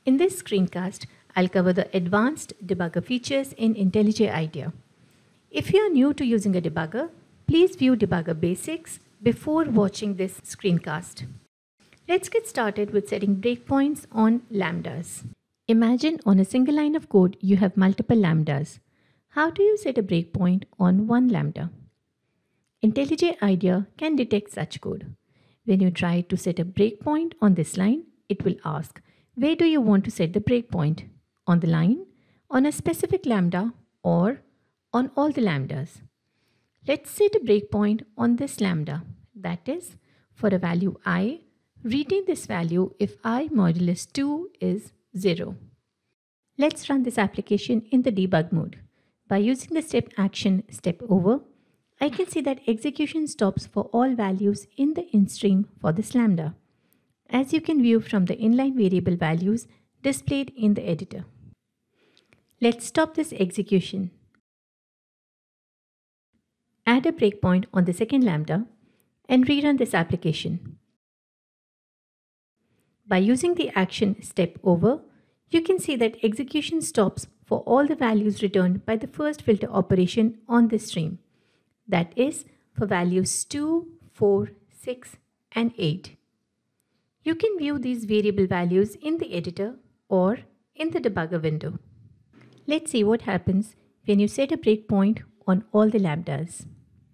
In this screencast, I'll cover the advanced debugger features in IntelliJ IDEA. If you are new to using a debugger, please view debugger basics before watching this screencast. Let's get started with setting breakpoints on lambdas. Imagine on a single line of code you have multiple lambdas. How do you set a breakpoint on one lambda? IntelliJ IDEA can detect such code. When you try to set a breakpoint on this line, it will ask, where do you want to set the breakpoint? On the line, on a specific lambda, or on all the lambdas? Let's set a breakpoint on this lambda. That is, for a value I, retain this value if I modulus 2 is 0. Let's run this application in the debug mode. By using the step action step over, I can see that execution stops for all values in the int stream for this lambda, as you can view from the inline variable values displayed in the editor. Let's stop this execution. Add a breakpoint on the second lambda and rerun this application. By using the action step over, you can see that execution stops for all the values returned by the first filter operation on this stream. That is, for values 2, 4, 6, and 8. You can view these variable values in the editor or in the debugger window. Let's see what happens when you set a breakpoint on all the lambdas.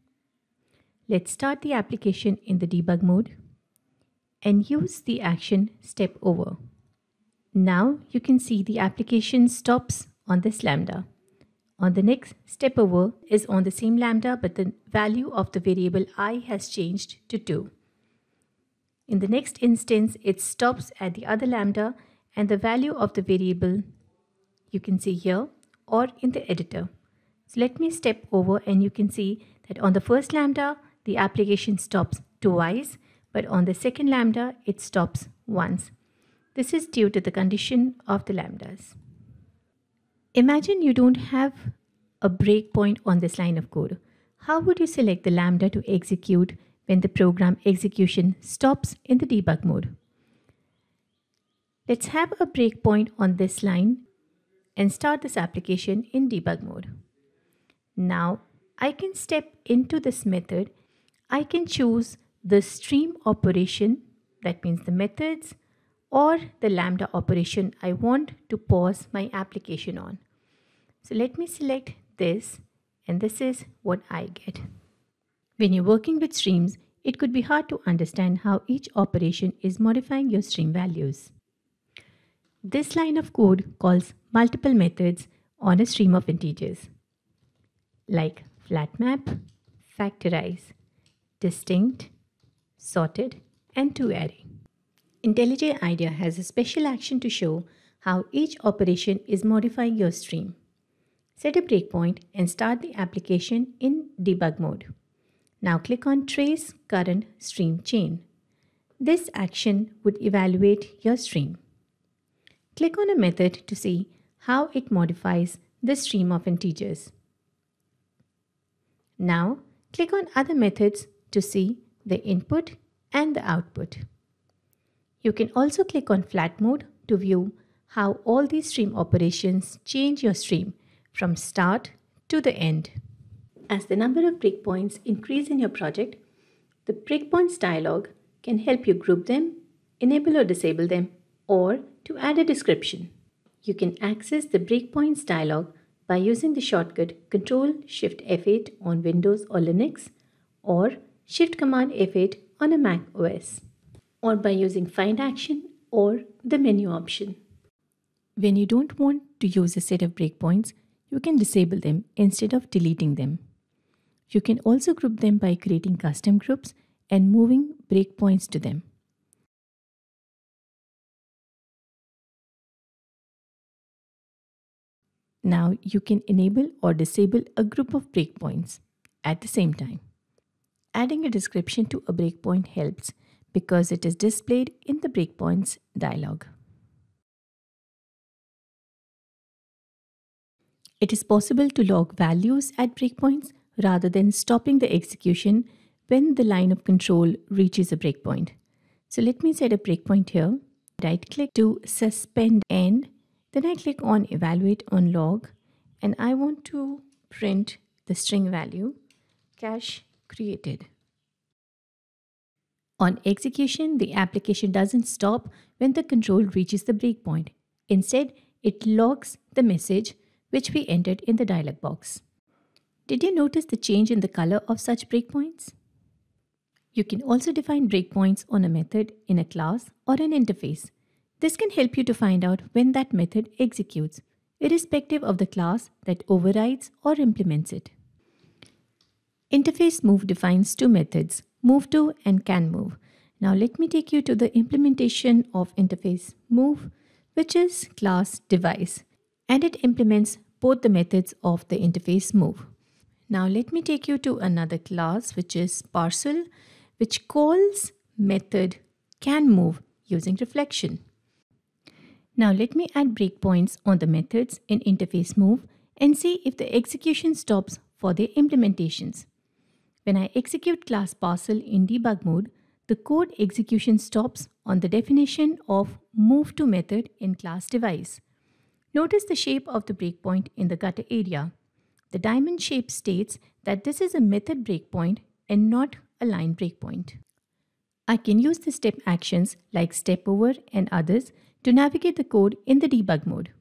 Let's start the application in the debug mode and use the action step over. Now you can see the application stops on this lambda. On the next step over is on the same lambda, but the value of the variable I has changed to 2. In the next instance, it stops at the other lambda and the value of the variable you can see here or in the editor. So let me step over and you can see that on the first lambda, the application stops twice, but on the second lambda, it stops once. This is due to the condition of the lambdas. Imagine you don't have a breakpoint on this line of code. How would you select the lambda to execute when the program execution stops in the debug mode? Let's have a breakpoint on this line and start this application in debug mode. Now I can step into this method. I can choose the stream operation, that means the methods, or the lambda operation I want to pause my application on. So let me select this, and this is what I get. When you're working with streams, it could be hard to understand how each operation is modifying your stream values. This line of code calls multiple methods on a stream of integers, like flatmap, factorize, distinct, sorted, and toArray. IntelliJ IDEA has a special action to show how each operation is modifying your stream. Set a breakpoint and start the application in debug mode. Now click on Trace Current Stream Chain. This action would evaluate your stream. Click on a method to see how it modifies the stream of integers. Now click on other methods to see the input and the output. You can also click on Flat Mode to view how all these stream operations change your stream from start to the end. As the number of breakpoints increase in your project, the breakpoints dialog can help you group them, enable or disable them, or to add a description. You can access the breakpoints dialog by using the shortcut Ctrl+Shift+F8 on Windows or Linux, or Shift+Command+F8 on a Mac OS, or by using Find Action or the menu option. When you don't want to use a set of breakpoints, you can disable them instead of deleting them. You can also group them by creating custom groups and moving breakpoints to them. Now you can enable or disable a group of breakpoints at the same time. Adding a description to a breakpoint helps because it is displayed in the breakpoints dialog. It is possible to log values at breakpoints rather than stopping the execution when the line of control reaches a breakpoint. So let me set a breakpoint here Right click to suspend end. Then I click on evaluate on log and I want to print the string value cache created. On execution, the application doesn't stop when the control reaches the breakpoint. Instead, it logs the message which we entered in the dialog box. Did you notice the change in the color of such breakpoints? You can also define breakpoints on a method in a class or an interface. This can help you to find out when that method executes, irrespective of the class that overrides or implements it. Interface move defines two methods, move_to and can_move. Now let me take you to the implementation of interface move, which is class device, and it implements both the methods of the interface move. Now let me take you to another class, which is parcel, which calls method can_move using reflection. Now let me add breakpoints on the methods in interface move and see if the execution stops for their implementations. When I execute class parcel in debug mode, the code execution stops on the definition of move_to method in class device. Notice the shape of the breakpoint in the gutter area. The diamond shape states that this is a method breakpoint and not a line breakpoint. I can use the step actions like step over and others to navigate the code in the debug mode.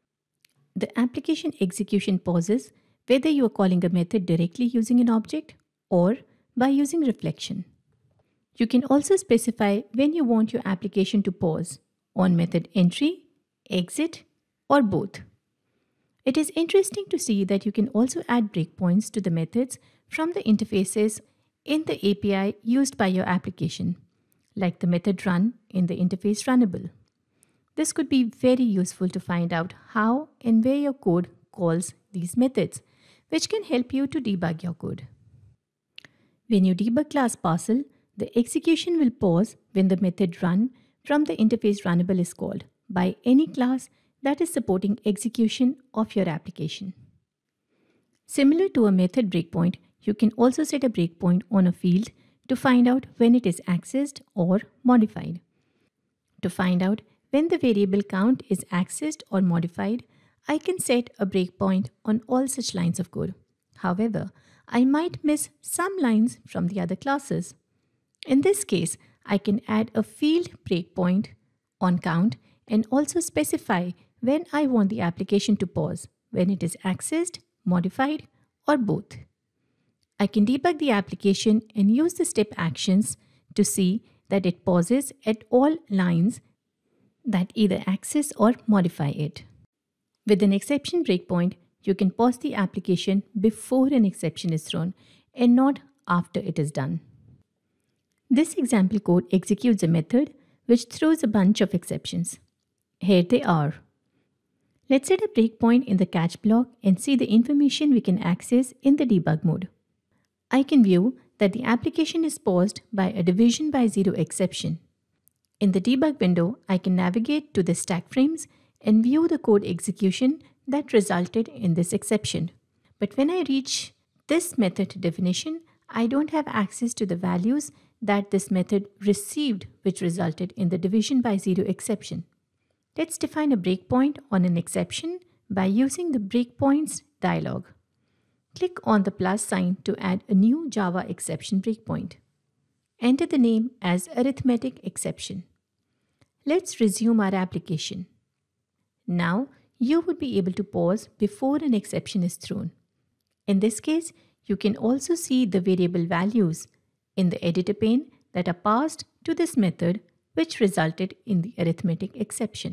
The application execution pauses whether you are calling a method directly using an object or by using reflection. You can also specify when you want your application to pause, on method entry, exit, or both. It is interesting to see that you can also add breakpoints to the methods from the interfaces in the API used by your application, like the method run in the interface runnable. This could be very useful to find out how and where your code calls these methods, which can help you to debug your code. When you debug class parcel, the execution will pause when the method run from the interface runnable is called by any class that is supporting execution of your application. Similar to a method breakpoint, you can also set a breakpoint on a field to find out when it is accessed or modified. To find out when the variable count is accessed or modified, I can set a breakpoint on all such lines of code. However, I might miss some lines from the other classes. In this case, I can add a field breakpoint on count and also specify when I want the application to pause, when it is accessed, modified, or both. I can debug the application and use the step actions to see that it pauses at all lines that either access or modify it. With an exception breakpoint, you can pause the application before an exception is thrown and not after it is done. This example code executes a method which throws a bunch of exceptions. Here they are. Let's set a breakpoint in the catch block and see the information we can access in the debug mode. I can view that the application is paused by a division by zero exception. In the debug window, I can navigate to the stack frames and view the code execution that resulted in this exception. But when I reach this method definition, I don't have access to the values that this method received, which resulted in the division by zero exception. Let's define a breakpoint on an exception by using the breakpoints dialog. Click on the plus sign to add a new Java exception breakpoint. Enter the name as arithmetic exception. Let's resume our application. Now, you would be able to pause before an exception is thrown. In this case, you can also see the variable values in the editor pane that are passed to this method, which resulted in the arithmetic exception.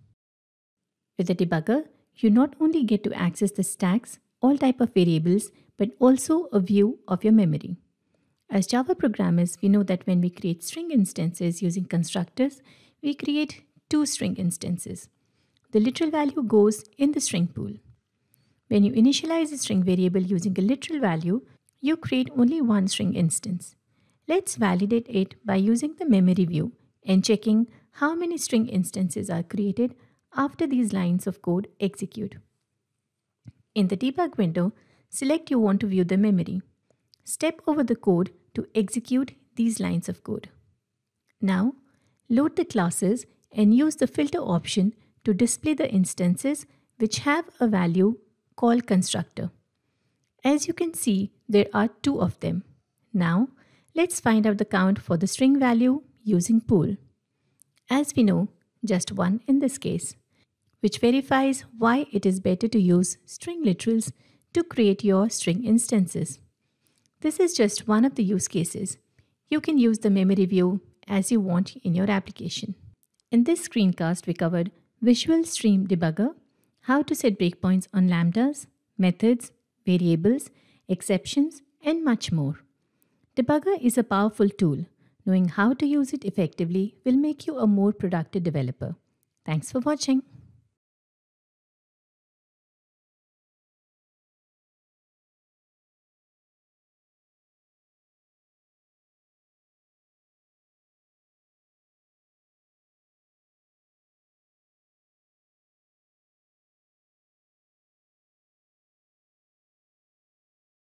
With the debugger, you not only get to access the stacks, all type of variables, but also a view of your memory. As Java programmers, we know that when we create string instances using constructors, we create two string instances. The literal value goes in the string pool. When you initialize a string variable using a literal value, you create only one string instance. Let's validate it by using the memory view and checking how many string instances are created after these lines of code execute. In the debug window, select you want to view the memory. Step over the code to execute these lines of code. Now, load the classes and use the filter option to display the instances which have a value called constructor. As you can see, there are two of them. Now, let's find out the count for the string value using pool. As we know, just one in this case, which verifies why it is better to use string literals to create your string instances. This is just one of the use cases. You can use the memory view as you want in your application. In this screencast, we covered Visual Stream Debugger, how to set breakpoints on lambdas, methods, variables, exceptions, and much more. Debugger is a powerful tool. Knowing how to use it effectively will make you a more productive developer. Thanks for watching.